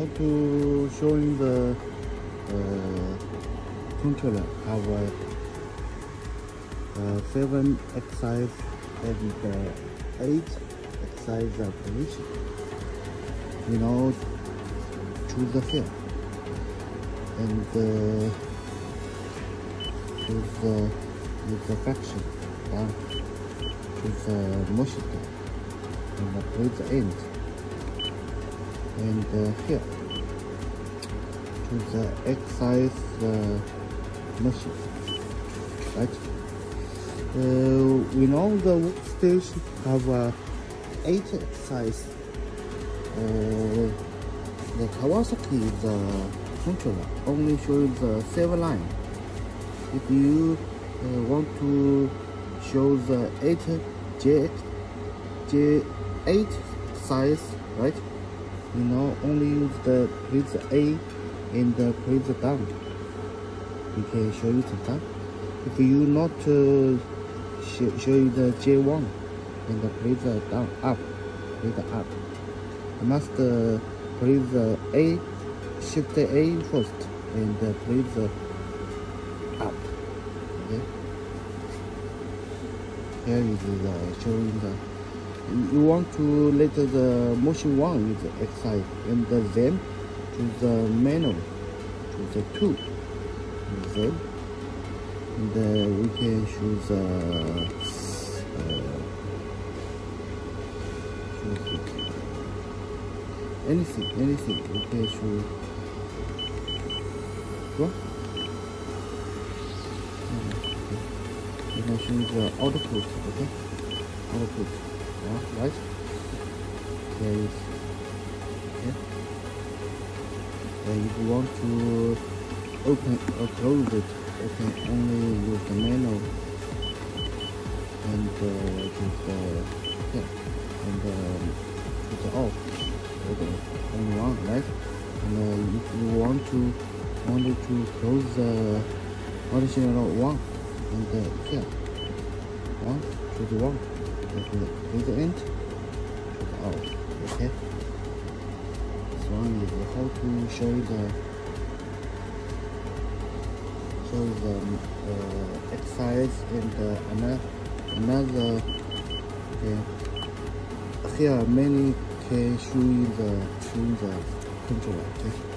Now to showing the controller have a 7 exercise and 8 exercise position. You know, choose the here and choose the fraction down, choose the motion and play the end, and here choose the exercise machine, right? We know the workstation have 8 exercise. The Kawasaki controller only shows the 7 line. If you want to show the 8 size, right? You know, only use the press A and press down. We can show you the down. If you not show you the J1 and press down up, press up. You must press A, shift A first and press up. Okay. Here is showing the. You want to let the motion 1 is exercise and then choose the manual, choose the 2, and then and we can choose anything we can choose. What? You can choose the output, okay? Output. Right? There is, okay. And if you want to open or close it, you can only use the manual and choose the here and choose the off. Okay, only one, right? And if you want to close the additional one and here one, choose one. With the end, out. Okay. This one is how to show the exercise and another. Okay. Here many can show you the controller. Okay.